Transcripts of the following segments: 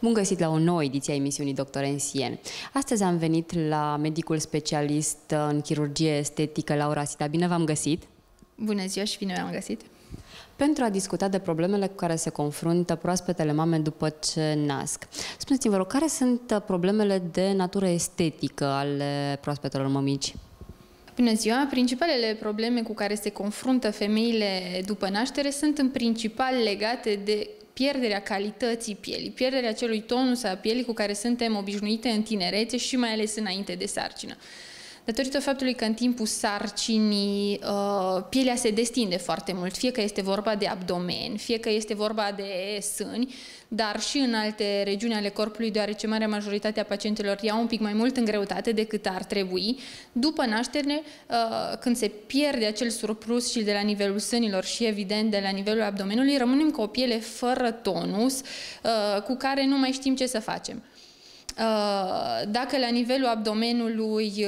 Bun găsit la o nouă ediție a emisiunii Dr. NCN. Astăzi am venit la medicul specialist în chirurgie estetică, Laura Sita. Bine v-am găsit! Bună ziua și bine v-am găsit! Pentru a discuta de problemele cu care se confruntă proaspetele mame după ce nasc. Spuneți-mi, vă rog, care sunt problemele de natură estetică ale proaspetelor mămici? Bună ziua! Principalele probleme cu care se confruntă femeile după naștere sunt în principal legate de pierderea calității pielii, pierderea acelui tonus a pielii cu care suntem obișnuite în tinerețe și mai ales înainte de sarcină. Datorită faptului că în timpul sarcinii pielea se destinde foarte mult, fie că este vorba de abdomen, fie că este vorba de sâni, dar și în alte regiuni ale corpului, deoarece marea majoritate a pacientelor iau un pic mai mult în greutate decât ar trebui. După naștere, când se pierde acel surplus și de la nivelul sânilor și evident de la nivelul abdomenului, rămânem cu o piele fără tonus, cu care nu mai știm ce să facem. Dacă la nivelul abdomenului,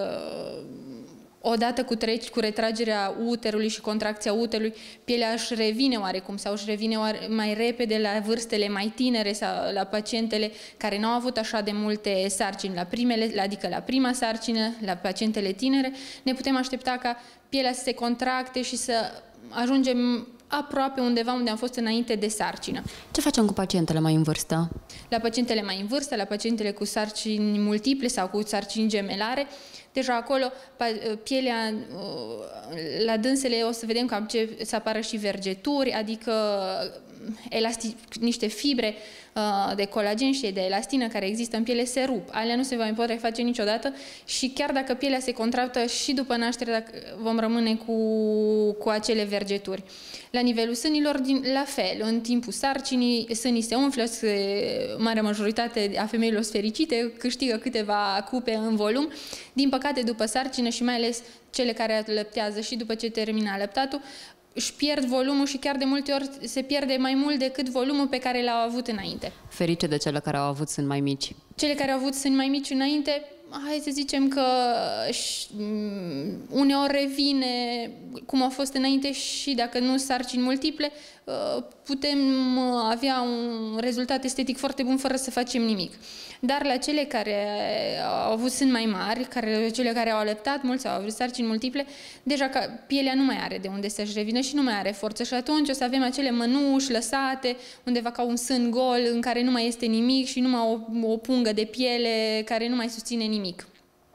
odată cu retragerea uterului și contracția uterului, pielea își revine oarecum sau își revine mai repede la vârstele mai tinere sau la pacientele care nu au avut așa de multe sarcini, adică la prima sarcină, la pacientele tinere, ne putem aștepta ca pielea să se contracte și să ajungem aproape undeva unde am fost înainte de sarcină. Ce facem cu pacientele mai în vârstă? La pacientele mai în vârstă, la pacientele cu sarcini multiple sau cu sarcini gemelare, deja acolo pielea, la dânsele o să vedem că să apară și vergeturi, adică niște fibre de colagen și de elastină care există în piele se rup. Alea nu se va mai poate face niciodată și chiar dacă pielea se contractă și după naștere vom rămâne cu acele vergeturi. La nivelul sânilor, la fel, în timpul sarcinii, sânii se umflă, marea majoritate a femeilor fericite câștigă câteva cupe în volum. Din păcate, după sarcină și mai ales cele care alăptează și după ce termină alăptatul, își pierd volumul și chiar de multe ori se pierde mai mult decât volumul pe care l-au avut înainte. Ferice de cele care au avut sâni mai mici. Cele care au avut sâni mai mici înainte, hai să zicem că uneori revine cum a fost înainte și dacă nu sarcini multiple, putem avea un rezultat estetic foarte bun fără să facem nimic. Dar la cele care au avut sâni mai mari, cele care au alăptat mult sau au avut sarcini multiple, deja pielea nu mai are de unde să-și revină și nu mai are forță și atunci o să avem acele mănuși lăsate undeva ca un sân gol în care nu mai este nimic și numai o pungă de piele care nu mai susține nimic.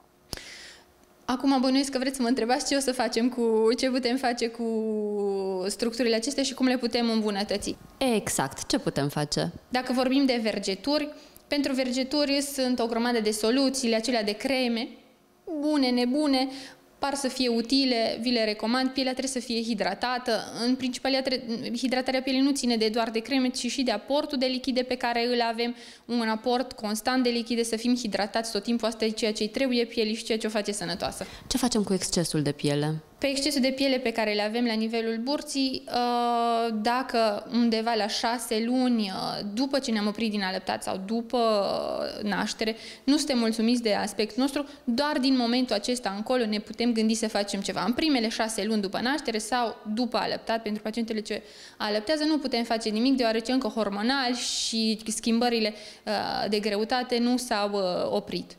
Acum bănuiesc că vreți să mă întrebați ce putem face cu structurile acestea și cum le putem îmbunătăți. Exact, ce putem face? Dacă vorbim de vergeturi, pentru vergeturi sunt o grămadă de soluții, acelea de creme, bune, nebune, par să fie utile, vi le recomand. Pielea trebuie să fie hidratată. În principal, hidratarea pielii nu ține doar de creme, ci și de aportul de lichide pe care îl avem, un aport constant de lichide, să fim hidratați tot timpul. Asta e ceea ce îi trebuie pielii și ceea ce o face sănătoasă. Ce facem cu excesul de piele? Pe excesul de piele pe care le avem la nivelul burții, dacă undeva la 6 luni după ce ne-am oprit din alăptat sau după naștere, nu suntem mulțumiți de aspectul nostru, doar din momentul acesta încolo ne putem gândi să facem ceva. În primele 6 luni după naștere sau după alăptat, pentru pacientele ce alăptează, nu putem face nimic, deoarece încă hormonal și schimbările de greutate nu s-au oprit.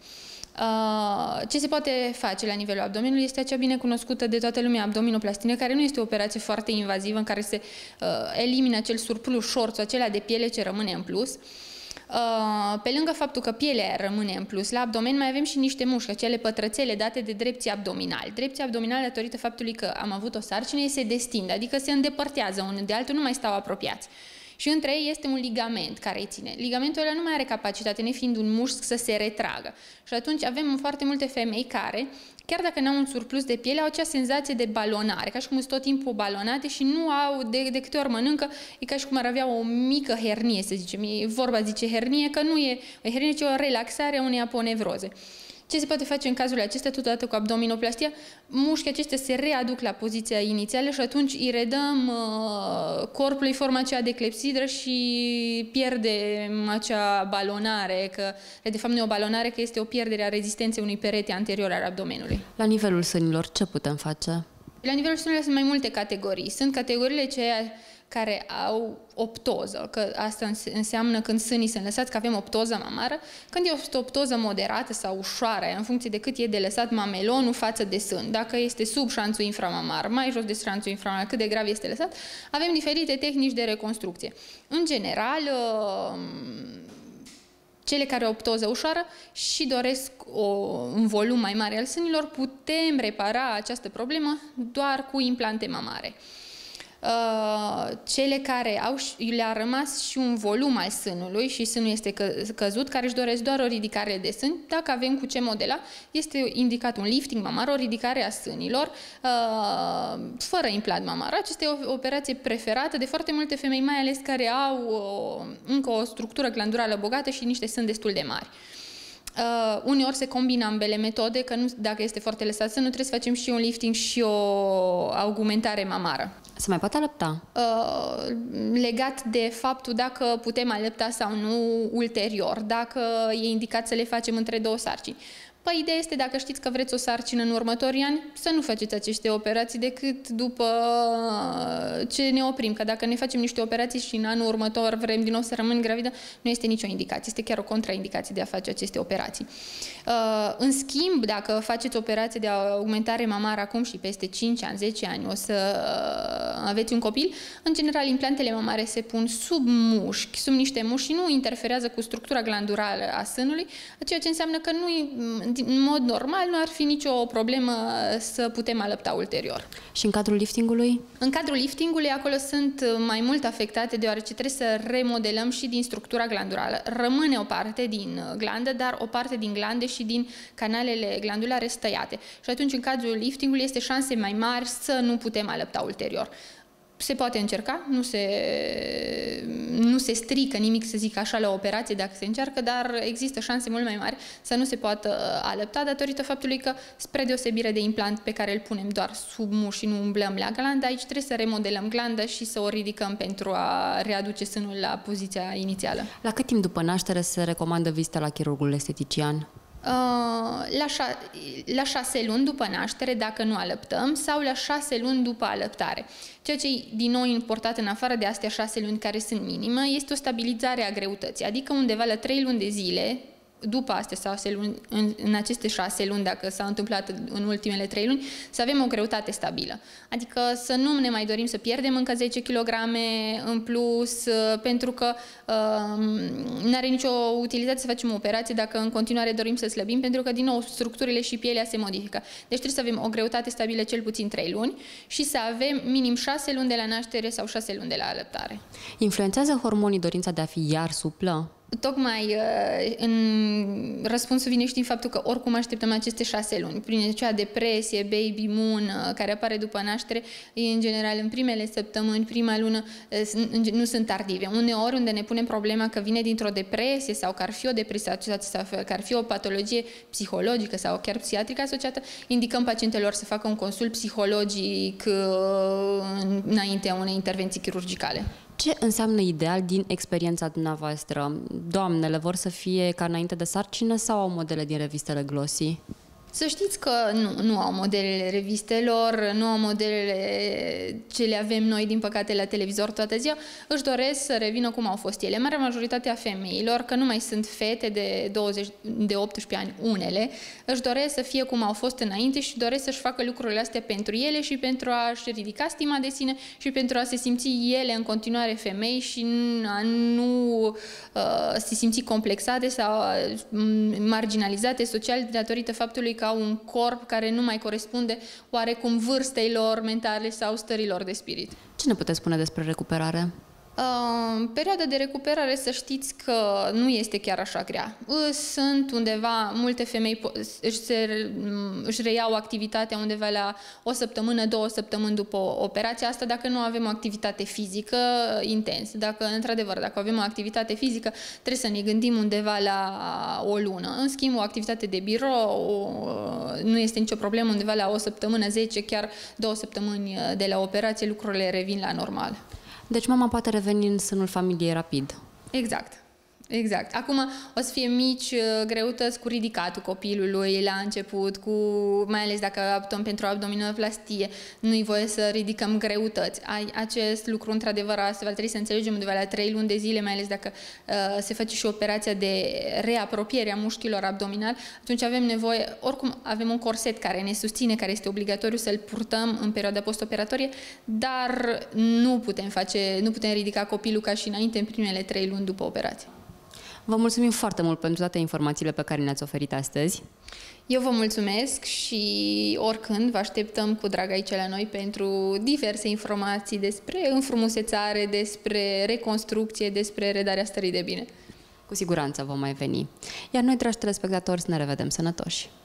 Ce se poate face la nivelul abdomenului este acea bine cunoscută de toată lumea, abdominoplastie, care nu este o operație foarte invazivă, în care se elimină acel surplus, șorțul acela de piele ce rămâne în plus. Pe lângă faptul că pielea rămâne în plus, la abdomen mai avem și niște mușchi, acele pătrățele date de drepții abdominali. Drepții abdominali, datorită faptului că am avut o sarcină, ei se destind, adică se îndepărtează unul de altul, nu mai stau apropiați. Și între ei este un ligament care îi ține. Ligamentul ăla nu mai are capacitate, nefiind un mușchi, să se retragă. Și atunci avem foarte multe femei care, chiar dacă n-au un surplus de piele, au acea senzație de balonare, ca și cum sunt tot timpul balonate și nu au, de câte ori mănâncă, e ca și cum ar avea o mică hernie, să zicem. Vorba zice hernie, că nu e o hernie, ci o relaxare a unei aponevroze. Ce se poate face în cazul acesta, totodată cu abdominoplastia? Mușchii acestea se readuc la poziția inițială și atunci îi redăm corpului forma aceea de clepsidră și pierdem acea balonare, că de fapt nu e o balonare, că este o pierdere a rezistenței unui perete anterior al abdomenului. La nivelul sânilor, ce putem face? La nivelul sânilor sunt mai multe categorii. Sunt categoriile care au optoză, că asta înseamnă când sânii sunt lăsați, că avem optoză mamară. Când este optoză moderată sau ușoară, în funcție de cât e de lăsat mamelonul față de sân, dacă este sub șanțul inframamar, mai jos de șanțul inframamar, cât de grav este lăsat, avem diferite tehnici de reconstrucție. În general, cele care au optoză ușoară și doresc un volum mai mare al sânilor, putem repara această problemă doar cu implante mamare. Cele care le-a rămas și un volum al sânului și sânul este căzut, care își doresc doar o ridicare de sân, dacă avem cu ce modela, este indicat un lifting mamar, o ridicare a sânilor, fără implant mamar. Aceasta e o operație preferată de foarte multe femei, mai ales care au încă o structură glandurală bogată și niște sâni destul de mari. Uneori se combină ambele metode, că nu, dacă este foarte lăsat sânul, trebuie să facem și un lifting și o augmentare mamară. Se mai poate alăpta? Legat de faptul dacă putem alăpta sau nu ulterior, dacă e indicat să le facem între două sarcini. Păi, ideea este, dacă știți că vreți o sarcină în următorii ani, să nu faceți aceste operații decât după ce ne oprim. Că dacă ne facem niște operații și în anul următor vrem din nou să rămânem gravidă, nu este nicio indicație. Este chiar o contraindicație de a face aceste operații. În schimb, dacă faceți operație de augmentare mamară acum și peste 5 ani, 10 ani o să aveți un copil, în general implantele mamare se pun sub mușchi, sub niște mușchi și nu interferează cu structura glandurală a sânului, ceea ce înseamnă că în mod normal nu ar fi nicio problemă să putem alăpta ulterior. Și în cadrul liftingului? În cadrul liftingului, acolo sunt mai mult afectate, deoarece trebuie să remodelăm și din structura glandurală. Rămâne o parte din glandă, dar o parte din glande și din canalele glandulare stăiate. Și atunci, în cadrul liftingului, este șanse mai mari să nu putem alăpta ulterior. Se poate încerca, nu se strică nimic, să zic așa, la operație dacă se încearcă, dar există șanse mult mai mari să nu se poată alăpta, datorită faptului că, spre deosebire de implant pe care îl punem doar sub mușchi și nu umblăm la glandă, aici trebuie să remodelăm glanda și să o ridicăm pentru a readuce sânul la poziția inițială. La cât timp după naștere se recomandă vizita la chirurgul estetician? La 6 luni după naștere, dacă nu alăptăm, sau la 6 luni după alăptare. Ceea ce e din nou important, în afară de astea 6 luni care sunt minimă, este o stabilizare a greutății, adică undeva la 3 luni de zile, după astea 6 luni, în aceste 6 luni, dacă s-au întâmplat în ultimele 3 luni, să avem o greutate stabilă. Adică să nu ne mai dorim să pierdem încă 10 kg în plus, pentru că nu are nicio utilitate să facem o operație dacă în continuare dorim să slăbim, pentru că, din nou, structurile și pielea se modifică. Deci trebuie să avem o greutate stabilă cel puțin 3 luni și să avem minim 6 luni de la naștere sau 6 luni de la alăptare. Influențează hormonii dorința de a fi iar suplă? Tocmai în răspunsul vine și din faptul că oricum așteptăm aceste 6 luni. Prin acea depresie, baby moon, care apare după naștere, în general în primele săptămâni, prima lună, nu sunt tardive. Uneori unde ne punem problema că vine dintr-o depresie sau că ar fi o depresie asociată sau că ar fi o patologie psihologică sau chiar psihiatrică asociată, indicăm pacientelor să facă un consult psihologic înaintea unei intervenții chirurgicale. Ce înseamnă ideal din experiența dumneavoastră? Doamnele vor să fie ca înainte de sarcină sau au modele din revistele Glossy? Să știți că nu au modelele revistelor, nu au modelele ce le avem noi, din păcate, la televizor toată ziua. Își doresc să revină cum au fost ele. Marea majoritatea femeilor, că nu mai sunt fete de 18 ani unele, își doresc să fie cum au fost înainte și doresc să-și facă lucrurile astea pentru ele și pentru a-și ridica stima de sine și pentru a se simți ele în continuare femei și a nu se simți complexate sau marginalizate social datorită faptului că au un corp care nu mai corespunde oarecum vârstei lor mentale sau stărilor de spirit. Ce ne puteți spune despre recuperare? Perioada de recuperare, să știți că nu este chiar așa grea. Sunt undeva, multe femei își reiau activitatea undeva la 1 săptămână, 2 săptămâni după operația asta, dacă nu avem o activitate fizică intensă. Dacă, într-adevăr, dacă avem o activitate fizică, trebuie să ne gândim undeva la o lună. În schimb, o activitate de birou nu este nicio problemă, undeva la 1 săptămână, 10, chiar 2 săptămâni de la operație, lucrurile revin la normal. Deci mama poate reveni în sânul familiei rapid. Exact. Exact. Acum o să fie mici greutăți cu ridicatul copilului la început, mai ales dacă optăm pentru abdominoplastie, nu-i voie să ridicăm greutăți. Acest lucru, într-adevăr, asta va trebui să înțelegem undeva la 3 luni de zile, mai ales dacă se face și operația de reapropiere a mușchilor abdominali, atunci avem nevoie, oricum avem un corset care ne susține, care este obligatoriu să-l purtăm în perioada postoperatorie, dar nu putem ridica copilul ca și înainte în primele 3 luni după operație. Vă mulțumim foarte mult pentru toate informațiile pe care ne-ați oferit astăzi. Eu vă mulțumesc și oricând vă așteptăm cu drag aici la noi pentru diverse informații despre înfrumusețare, despre reconstrucție, despre redarea stării de bine. Cu siguranță vom mai veni. Iar noi, dragi telespectatori, să ne revedem sănătoși!